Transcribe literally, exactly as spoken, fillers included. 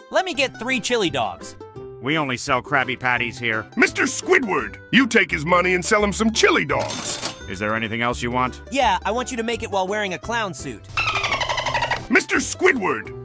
Let me get three chili dogs. We only sell Krabby Patties here. Mister Squidward, you take his money and sell him some chili dogs. Is there anything else you want? Yeah, I want you to make it while wearing a clown suit. Mister Squidward,